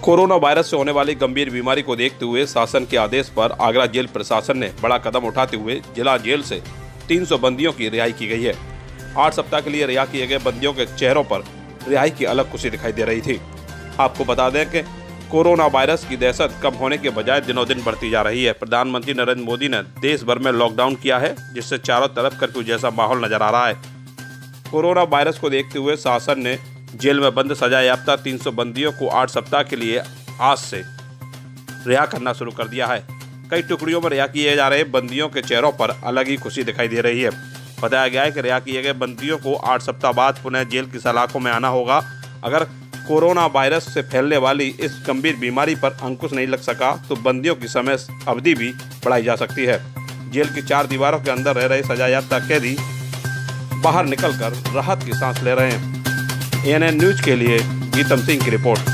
Corona virus से होने वाली गंभीर बीमारी को देखते हुए शासन के आदेश पर आगरा जेल प्रशासन ने बड़ा कदम उठाते हुए जिला जेल से 300 बंदियों की रिहाई की गई है। 8 सप्ताह के लिए रिहा किए गए बंदियों के चेहरों पर रिहाई की अलग खुशी दिखाई दे रही थी। आपको बता दें कि कोरोना वायरस की दहशत कम होने के बजाय दिनों दिन बढ़ती जा रही है। प्रधानमंत्री नरेंद्र मोदी ने देश भर में लॉकडाउन किया है, जिससे चारों तरफ कर्फ्यू जैसा माहौल नजर आ रहा है। कोरोना वायरस को देखते हुए शासन ने जेल में बंद सजा याफ्ता 300 बंदियों को 8 सप्ताह के लिए आज से रिहा करना शुरू कर दिया है। कई टुकड़ियों में रिहा किए जा रहे बंदियों के चेहरों पर अलग ही खुशी दिखाई दे रही है। बताया गया है कि रिहा किए गए बंदियों को 8 सप्ताह बाद पुनः जेल की सलाखों में आना होगा। अगर कोरोना वायरस से फैलने वाली इस गंभीर बीमारी पर अंकुश नहीं लग सका तो बंदियों की समय अवधि भी बढ़ाई जा सकती है। जेल की 4 दीवारों के अंदर रह रहे सजायाफ्ता कैदी बाहर निकलकर राहत की सांस ले रहे हैं। ANN न्यूज के लिए गीतम सिंह की रिपोर्ट।